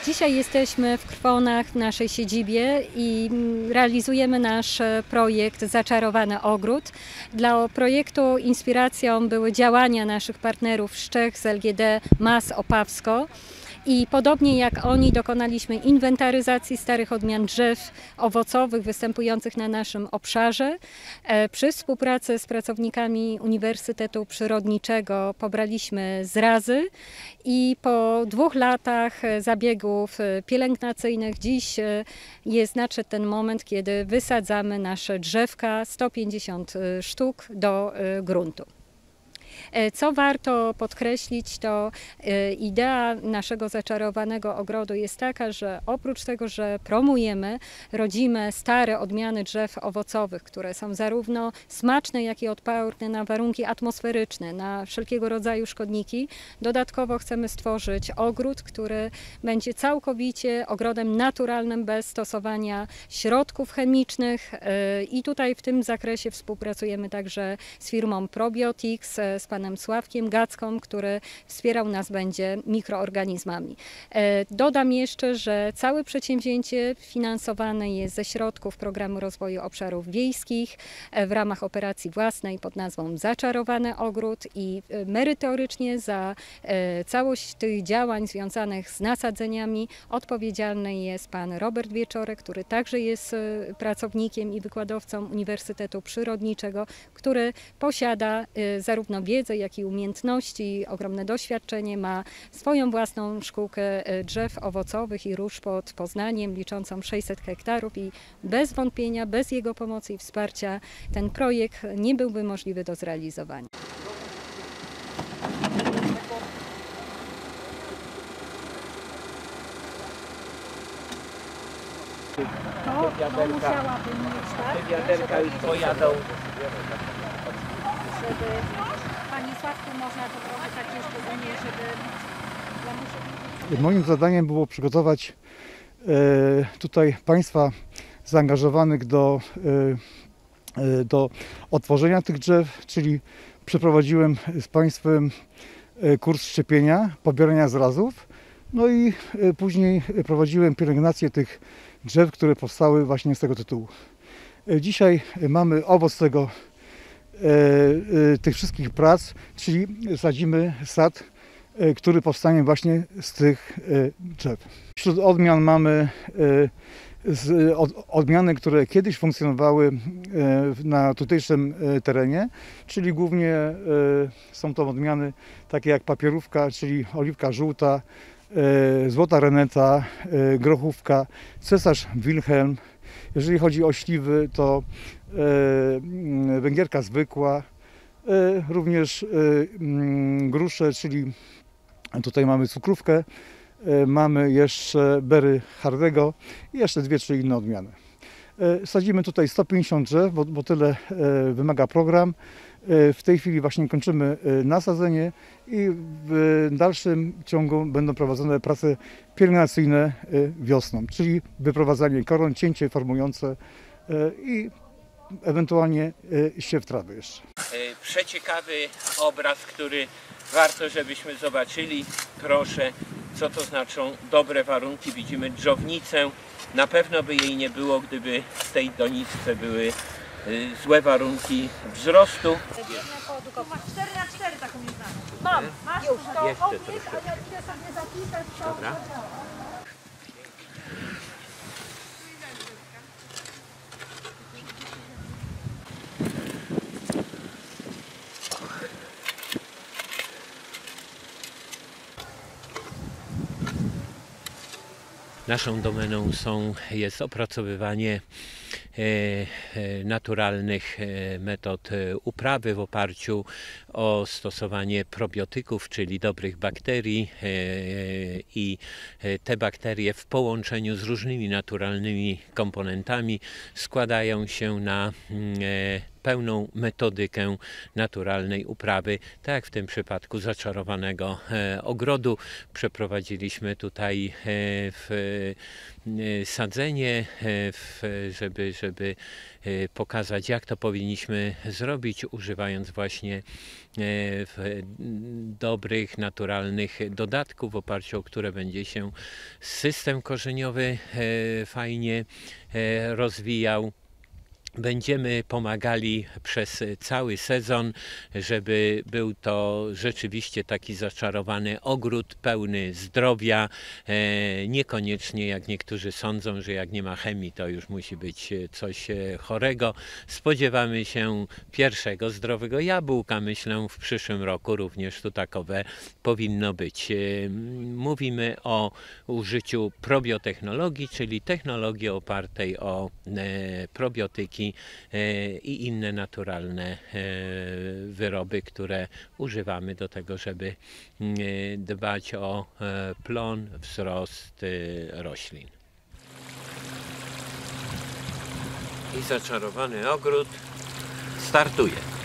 Dzisiaj jesteśmy w Krwonach, w naszej siedzibie i realizujemy nasz projekt Zaczarowany Ogród. Dla projektu inspiracją były działania naszych partnerów z Czech, z LGD MAS Opawsko. I podobnie jak oni dokonaliśmy inwentaryzacji starych odmian drzew owocowych występujących na naszym obszarze. Przy współpracy z pracownikami Uniwersytetu Przyrodniczego pobraliśmy zrazy i po 2 latach zabiegów pielęgnacyjnych dziś nadszedł ten moment, kiedy wysadzamy nasze drzewka, 150 sztuk do gruntu. Co warto podkreślić, to idea naszego zaczarowanego ogrodu jest taka, że oprócz tego, że promujemy rodzime, stare odmiany drzew owocowych, które są zarówno smaczne, jak i odporne na warunki atmosferyczne, na wszelkiego rodzaju szkodniki, dodatkowo chcemy stworzyć ogród, który będzie całkowicie ogrodem naturalnym, bez stosowania środków chemicznych i tutaj w tym zakresie współpracujemy także z firmą Probiotics, z panem Sławkiem Gacką, który wspierał nas będzie mikroorganizmami. Dodam jeszcze, że całe przedsięwzięcie finansowane jest ze środków Programu Rozwoju Obszarów Wiejskich w ramach operacji własnej pod nazwą Zaczarowany Ogród i merytorycznie za całość tych działań związanych z nasadzeniami odpowiedzialny jest pan Robert Wieczorek, który także jest pracownikiem i wykładowcą Uniwersytetu Przyrodniczego, który posiada zarówno wiedzę, jak i umiejętności, ogromne doświadczenie, ma swoją własną szkółkę drzew owocowych i róż pod Poznaniem, liczącą 600 hektarów i bez wątpienia, bez jego pomocy i wsparcia ten projekt nie byłby możliwy do zrealizowania. To musiałabym mieć, tak? Te wiaderka już pojadą. Żeby Panie Sławku można to trochę tak jeszcze umieć, żeby... Moim zadaniem było przygotować tutaj Państwa zaangażowanych do odtworzenia tych drzew, czyli przeprowadziłem z Państwem kurs szczepienia, pobierania zrazów, no i później prowadziłem pielęgnację tych drzew, które powstały właśnie z tego tytułu. Dzisiaj mamy owoc tych wszystkich prac, czyli sadzimy sad, który powstanie właśnie z tych drzew. Wśród odmian mamy odmiany, które kiedyś funkcjonowały na tutejszym terenie, czyli głównie są to odmiany takie jak papierówka, czyli oliwka żółta, złota reneta, grochówka, cesarz Wilhelm. Jeżeli chodzi o śliwy, to węgierka zwykła, również grusze, czyli tutaj mamy cukrówkę, mamy jeszcze bery hardego i jeszcze 2-3 inne odmiany. Sadzimy tutaj 150 drzew, bo tyle wymaga program. W tej chwili właśnie kończymy nasadzenie i w dalszym ciągu będą prowadzone prace pielęgnacyjne wiosną, czyli wyprowadzanie koron, cięcie formujące i ewentualnie siew trawy jeszcze. Przeciekawy obraz, który warto, żebyśmy zobaczyli. Proszę, co to znaczą dobre warunki. Widzimy dżownicę. Na pewno by jej nie było, gdyby w tej doniczce były złe warunki wzrostu. Masz 4x4 taką nieznaną. Mam, masz już to jeszcze odnieść, troszkę. a ja idę sobie zapisać to. Dobra. Naszą domeną jest opracowywanie naturalnych metod uprawy w oparciu o stosowanie probiotyków, czyli dobrych bakterii i te bakterie w połączeniu z różnymi naturalnymi komponentami składają się na pełną metodykę naturalnej uprawy, tak jak w tym przypadku zaczarowanego ogrodu. Przeprowadziliśmy tutaj sadzenie, żeby pokazać, jak to powinniśmy zrobić, używając właśnie dobrych, naturalnych dodatków, w oparciu o które będzie się system korzeniowy fajnie rozwijał. Będziemy pomagali przez cały sezon, żeby był to rzeczywiście taki zaczarowany ogród pełny zdrowia. Niekoniecznie, jak niektórzy sądzą, że jak nie ma chemii, to już musi być coś chorego. Spodziewamy się pierwszego zdrowego jabłka. Myślę, w przyszłym roku również tu takowe powinno być. Mówimy o użyciu probiotechnologii, czyli technologii opartej o probiotyki i inne naturalne wyroby, które używamy do tego, żeby dbać o plon, wzrost roślin. I zaczarowany ogród startuje.